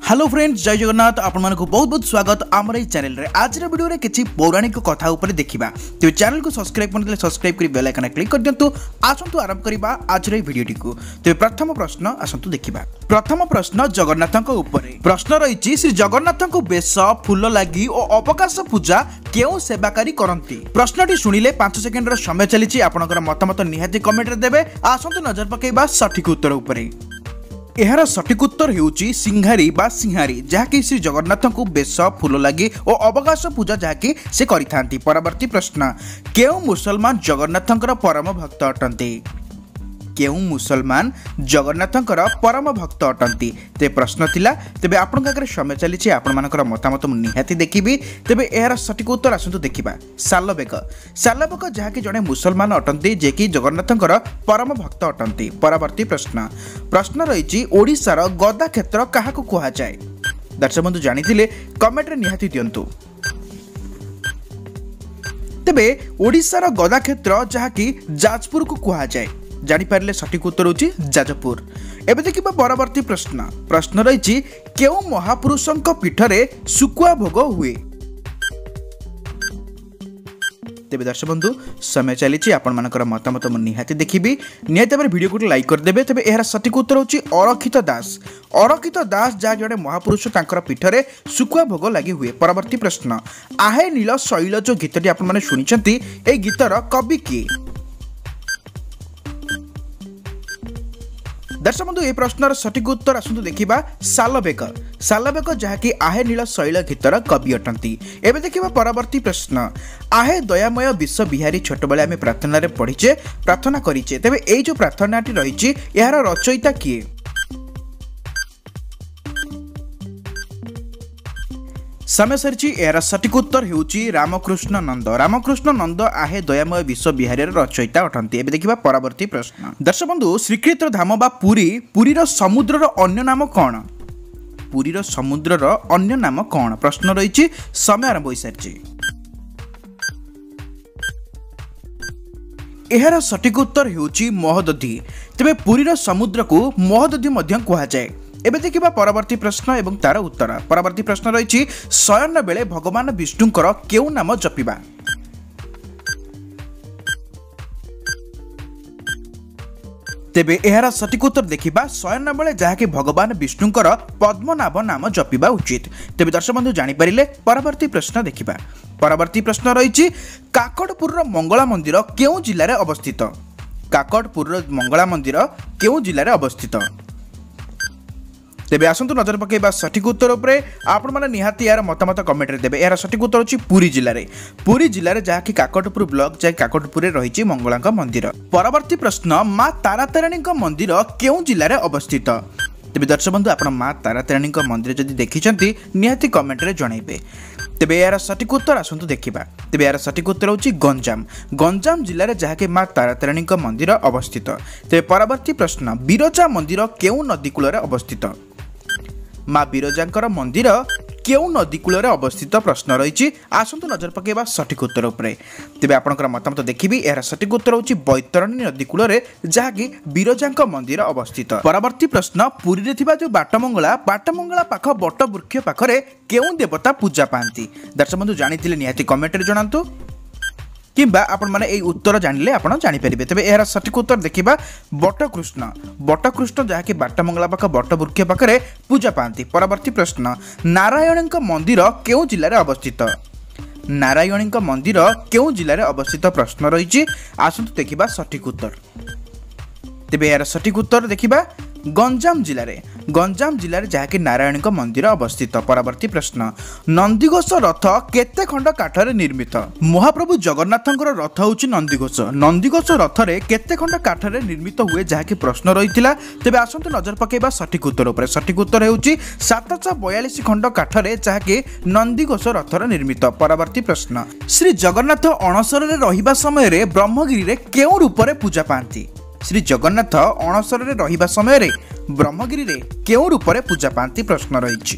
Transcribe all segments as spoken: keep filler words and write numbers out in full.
Hello friends, जय जगन्नाथ। आपण मानक बहुत बहुत स्वागत आमर ये चैनल रे। आज रे वीडियो रे किछि पौराणिक कथा ऊपर देखिबा। तो चैनल को सब्सक्राइब करले सब्सक्राइब करी बेल आइकन क्लिक कर दियंतु। आसंतु आरंभ करिबा आज रे वीडियो टिकु। तो प्रथम प्रश्न आसंतु देखिबा। प्रथम प्रश्न जगन्नाथक ऊपर प्रश्न रहिछि, श्री जगन्नाथक बेश फूल लागि और अवकाश पूजा केउ सेवाकारी करंती। प्रश्नटी सुनिले पाँच सेकेंड रो समय चलीछि। आपनकर मतामत निहाती कमेंट रे देबे। आसंतु नजर पकेबा सठिक उत्तर ऊपर। एहार सठिक उत्तर हेउची सिंहारी बा सिंहारी, जहाँकि श्री जगन्नाथ को बेश फूल लगी और अवकाश पूजा जहाँकि से करिथांती। परवर्ती प्रश्न, केउ मुसलमान जगन्नाथंकर परम भक्त अटंती। केउ मुसलमान जगन्नाथंकर परम भक्त अटंती। ते प्रश्न थिला। तेबे आपन आगे समय चली आपण मानकर मतामत मु निहाती देखिबी। तेबे एहार सठिक उत्तर आसंतु देखिबा। सालबेग सालबेग जहाँकि जड़े मुसलमान अटंती, जे कि जगन्नाथंकर परम भक्त अटंती। परवर्ती प्रश्न प्रश्न रही, ओडिशार गदा क्षेत्र काहाकु कुहा जाए। दर्शक बंधु जानिथिले कमेंट रे निहाती दियंतु। तेबे ओडिशार गदा क्षेत्र जहाँकि जाजपुर को कुहा जाए। जानी पारे सठिक उत्तर होची जाजपुर। एबे देखिबा परवर्ती प्रश्न प्रश्न रही, केउ महापुरुषंक पीठरे सुकुआ भोग हुए। तेबे दर्शक बंधु समय चली आपण मानकर मतामत मु निहाती देखिबी। निहाती भाबरे वीडियो को लाइक कर देबे। तेबे एहार सठिक उत्तर होची अरखित दास। अरखित दास जहाँ जड़े महापुरुष तांकर पीठरे सुकुआ भोग लगी हुए। परवर्ती प्रश्न, आहे नील शैल जो गीतटी आपण माने सुनिचंती, ए गीतर कवि किए। दर्शक बंधु ये प्रश्नर सठिक उत्तर आसंतु देखिबा सालबेग। सालबेग जहाँकि आहे नील शैल गीतर कवि अटंती। एबे देखिबा परवर्ती प्रश्न, आहे दयामय विश्व बिहारी छोट बेले आमे प्रार्थना रे पढ़िचे प्रार्थना करिचे। तेबे एई जो प्रार्थनाटी रहिची एहार रचयिता किए। समय सरी यार सठिक उत्तर हेउची रामकृष्ण नंद। रामकृष्ण नंद आहे दयामय विश्व बिहारी रचयिता अटंती। एबे देखिबा परवर्ती प्रश्न। दर्शक बंधु श्रीक्षेत्र धाम बा पुरी पुरीर समुद्रर अन्य नाम कौन। पुरीर समुद्रर अन्य नाम कौन। प्रश्न रही समय आरंभ हो सारी। एहार सठिक उत्तर हेउची महोदधी। तेबे पुरीर समुद्र को महोदधी मध्य कुहा जाए। एबे देखिबा परवर्ती प्रश्न एवं तार उत्तर। परवर्ती प्रश्न रही, शयन बेले भगवान विष्णुंकर केउ नाम जपिबा। तेबे एहार सठिक उत्तर देखिबा शयन बेले जहाँकि भगवान विष्णुंकर पद्मनाभ नाम जपिबा उचित। तेबे दर्शक बंधु जानि परिले परवर्ती प्रश्न देखिबा। परवर्ती प्रश्न रही, काकटपुर मंगला मंदिर केउ जिल्ला रे अवस्थित। काकटपुर मंगला मंदिर केउ जिल्ला रे अवस्थित। तेबे आसंतु नजर पकेबा सठिक उत्तर उपरे। आपण माने निहाती यार मतामत कमेंट रे देबे। यार सठिक उत्तर अछि पुरी जिल्ला रे। पुरी जिल्ला रे जहाँकि काकटपुर ब्लॉक जाय काकटपुर रे रहिछि मंगलांक मंदिर। परवर्ती प्रश्न, मां तारातारिणीक मंदिर केउ जिल्ला रे अवस्थित। तेबे दर्शक बंधु आपण मां तारातारिणीक मंदिर जदि देखिचंती निहाती कमेंट रे जणाइबे। तेबे यार सठिक उत्तर आसंतु देखिबा। तेबे यार सठिक उत्तर होछि गंजाम। गंजाम जिल्ला रे जहाँकि मां तारातारिणीक मंदिर अवस्थित। तेबे परवर्ती प्रश्न, बिरजा मंदिर केउ नदी कूल रे अवस्थित। मां बिरजांकर मंदिर केउ नदी कूल रे अवस्थित। प्रश्न रही आसंतु नजर पकेबा सठिक उत्तर उपरे। तेबे आपनकर मतामत देखिबी। एहार सठिक उत्तर होछि बैतरणी नदी कूल रे जहाँकि बिरजांक मंदिर अवस्थित। परवर्ती प्रश्न, पुरी रे थिबा जो बाटमंगला बाटमंगला पाख बट वृक्ष पाखरे केउ देवता पूजा पांती। दर्शक बंधु जानिथिले निहाती कमेंट रे जणांतु, किंबा आपण माने एई उत्तर जानिले आपण जानि परिबे। तबे एहार सठिक उत्तर देखिबा बटकृष्ण। बटकृष्ण जहाँकि बाटमंगला पाख बट वृक्ष पाखरे पूजा पांती। परवर्ती प्रश्न, नारायणीक मंदिर केउ जिल्ला रे अवस्थित। नारायणीक मंदिर केउ जिल्ला रे अवस्थित। प्रश्न रही आसंतु देखिबा सठिक उत्तर। तेबे यार सठिक उत्तर देखिबा गंजाम जिल्ला रे। गंजाम जिल्ला रे जहाँकि नारायणीक मंदिर अवस्थित। परवर्ती प्रश्न, नंदीघोष रथ केते खंड काठरे निर्मित। महाप्रभु जगन्नाथंकर रथ होछि नंदीघोष। नंदीघोष रथ रे केते खंड काठरे निर्मित हुए जहाँकि प्रश्न रहितिला। तेबे आसंतु नजर पकेबा सठिक उत्तर उपरे। सठिक उत्तर हेउछि सात सौ बयालीस खंड काठरे जहाँकि नंदीघोष रथर निर्मित। परवर्ती प्रश्न, श्री जगन्नाथ अणसर रे रहिबा समय रे ब्रह्मगिरी रे केउ रूप रे पूजा पांती। श्री जगन्नाथ अणसर रे रहिबा समय रे ब्रह्मगिरी रे केउ रूप रे पूजा पांती। प्रश्न रहिछि।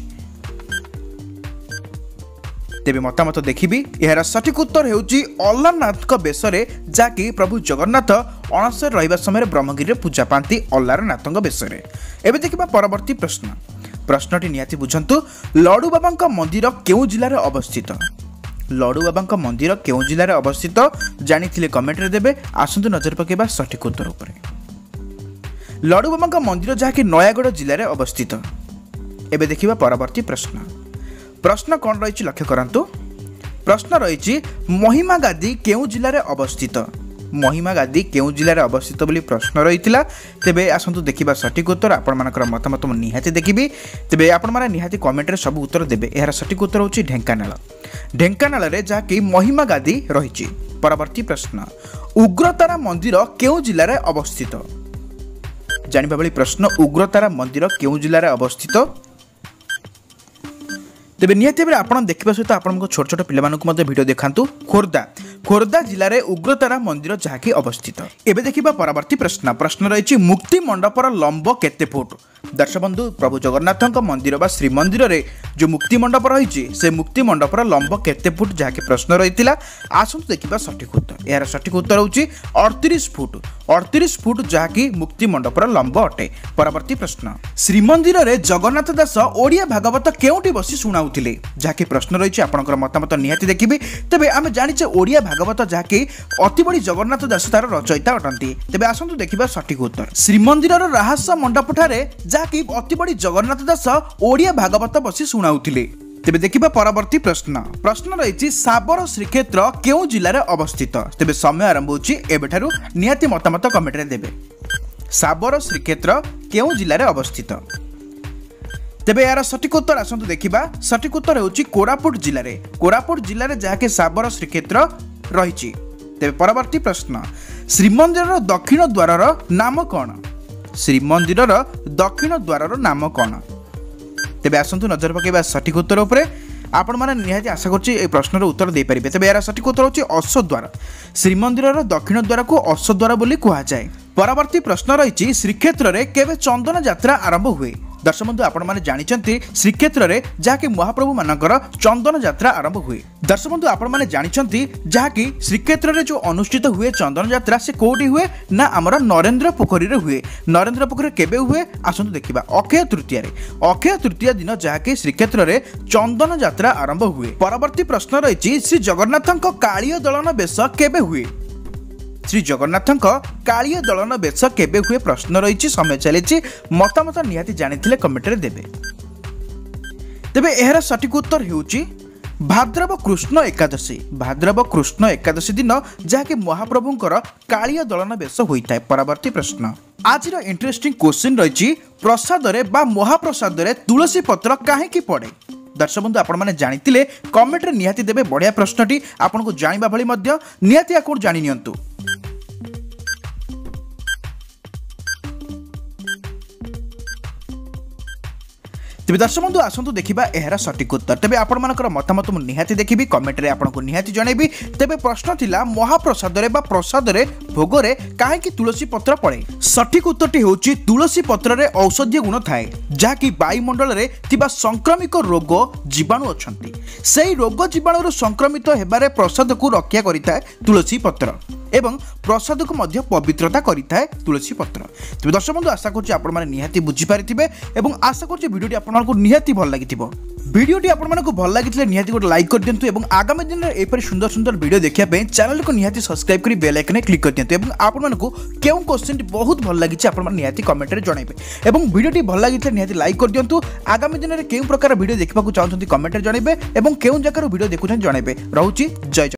तेबे मतामत देखिबी। एहार सठिक उत्तर हेउछि अल्लारनाथ बेश रे जाकि प्रभु जगन्नाथ अणसर रहिबा समय ब्रह्मगिरी रे पूजा पांती अल्लारनाथ बेश रे। एबे देखिबा परवर्ती प्रश्न। प्रश्नटी निहाती बुझंतु लडू बाबांका मंदिर केउ जिल्ला रे अवस्थित लडू बाबांका मंदिर केउ जिल्ला रे अवस्थित जानिथिले कमेंट रे देबे आसंतु नजर पकेबा सठिक उत्तर उपरे लडू बाबांका मंदिर जहाँकि नयागढ़ जिल्ला रे अवस्थित एबे देखिबा परवर्ती प्रश्न प्रश्न कौन रही लक्ष्य करंतु प्रश्न रही महिमा गादी केउ जिल्ला रे अवस्थित महिमा गादी केउ जिल्ला रे अवस्थित बोली प्रश्न रही तेबे आसंतु देखिबा सठिक उत्तर आपण मानकर मतामत मु निहाती देखिबी तेबे आपण माने निहाती कमेंट रे सब उत्तर देबे एहार सठिक उत्तर होची ढेंकानाल ढेंकानाल रे जाकी महिमा गादी रही परवर्ती प्रश्न उग्रतारा मंदिर केउ जिल्ला रे अवस्थित जानिबा बोली प्रश्न उग्रतारा मंदिर केउ जिल्ला रे अवस्थित तेबे निहाती भाव आप देखा सहित आप छोट छोट पिला भिडियो देखातु खोर्धा खोर्धा जिले में उग्रतारा मंदिर जहाँकि अवस्थित एबे देखिबा परवर्ती प्रश्न प्रश्न रही मुक्ति मंडपर लंब केते फुट दर्शक बंधु प्रभु जगन्नाथ मंदिर बा श्रीमंदिर रे जो मुक्ति मंडप रही से मुक्ति मंडपर लंब केते फुट जहाँकि प्रश्न रही आसतु देखिबा सठिक उत्तर यार सठिक उत्तर होची अड़तीस फुट अड़तीस फुट जहाँकि मुक्ति मंडपर लंब अटे परवर्ती प्रश्न श्रीमंदिर रे जगन्नाथ दास ओडिया भागवत केउटी बसी सुनाउथिले जहाँकि प्रश्न रही आपनकर मतामत निहाती देखिबे तेबे आमे जानिचे ओडिया भागवत जहाँकि अति बड़ी जगन्नाथ दास तार रचयिता अटंती तेबे आसंतु देखिबा सठिक उत्तर श्रीमंदिर रहस्य मंडप ठारे जहाँकि अति बड़ी जगन्नाथ दास ओडिया भागवत बसी सुनाउथिले तेबे देखिबा परवर्ती प्रश्न प्रश्न रही साबर श्रीक्षेत्र केउ जिल्ला रे अवस्थित तेबे समय आरंभ होची एबेठारु निहाती मतामत कमेंट रे देबे साबर श्रीक्षेत्र केउ जिल्ला रे अवस्थित तेबे यार सठिक उत्तर आसंतु देखिबा सठिक उत्तर होची कोरापुट जिल्ला रे कोरापुट जिल्ला रे जहाँकि साबर श्रीक्षेत्र रही तेबे परवर्ती प्रश्न श्रीमंदिर दक्षिण द्वार नाम कौन श्रीमंदिर दक्षिण द्वार नाम कौन तेबे आसंतु नजर पकेबा सठिक उत्तर उपरे आपण माने निहाती आशा करछि ए प्रश्नर उत्तर दे परिबे तेबे यार सठिक उत्तर होछि अश्वद्वार श्रीमंदिर दक्षिण द्वार को अश्वद्वार बोली कहा जाए परवर्ती प्रश्न रही श्रीक्षेत्र रे केबे चंदन यात्रा आरंभ हुए दर्शक बंधु आपण माने जानिचंती श्रीक्षेत्र रे जहाँकि महाप्रभु मानकर चंदन यात्रा आरंभ हुए दर्शक बंधु आपण माने जानिचंती जहाँकि श्रीक्षेत्र रे जो अनुष्ठित हुए चंदन यात्रा से कोठी हुए ना हमर नरेंद्र पोखरी रे हुए नरेंद्र पोखरी केबे हुए आसंतु देखिबा अक्षय तृतीया रे अक्षय तृतीया दिन जहाँकि श्रीक्षेत्र रे चंदन यात्रा आरंभ हुए परवर्ती प्रश्न रही श्री जगन्नाथଙ୍କ कालिय दलन बेश केबे हुए श्री जगन्नाथ कालिय दलन बेश केबे हुए प्रश्न रही समय चली मतामत निहाती जानिथिले कमेंट रे देबे तेबे एहर सठिक उत्तर हेउची भाद्रव कृष्ण एकादशी भाद्रव कृष्ण एकादशी दिन जहाँकि महाप्रभुंकर कालिय दलन बेश होता है परवर्ती प्रश्न आज इंटरेस्टिंग क्वेश्चन रही प्रसाद रे बा महाप्रसाद रे तुलसी पत्र काहेकि पड़े दर्शक बंधु आपण माने जानिथिले कमेंट रे निहाती देबे बढ़िया प्रश्नटी आपनको जानिबा भली मध्य निहाती आकोर जानि नियंतु तेबे दर्शक बंधु आसंतु देखिबा एहरा सठिक उत्तर तेबे आपण मानकर मतामत मु निहाती देखिबी कमेंट रे आपनको निहाती जणेबी तेबे प्रश्न थिला महाप्रसाद रे बा प्रसाद रे भोग रे काहे कि तुलसी पत्र पड़े सठिक उत्तरटी होची तुलसी पत्र रे औषधीय गुण थाए जाकी वायुमंडल रे थिबा संक्रमित रोग जीवाणु अछंती सेही रोग जीवाणु रो संक्रमित हेबारे प्रसाद को रक्षा करिताए तुलसी पत्र एवं प्रसाद को मध्य पवित्रता करिताए तुलसी पत्र तेबे दर्शक बंधु आशा करछि आपण माने निहाती बुझी पारिथिबे एवं आशा करछि वीडियोटी आपण मानकु निहाती भल लागिथिबो वीडियोटी आपण मानकु भल लागिथिले निहाती गोटे लाइक कर दियंतु एवं आगामी दिन रे एपरि सुंदर सुंदर वीडियो देखिया पे चैनल को निहाती सब्सक्राइब करी बेल आइकन क्लिक कर दियंतु एवं आपण मानकु केउ क्वेश्चन बहुत भल लागिछि आपण माने निहाती कमेंट रे जणाइबे एवं वीडियोटी भल लागिथिले निहाती लाइक कर दियंतु आगामी दिन रे केउ प्रकार वीडियो देखिबाकु चाहउछंती कमेंट रे जणाइबे एवं केउ जकर वीडियो देखुछन जणाइबे रहउछि जय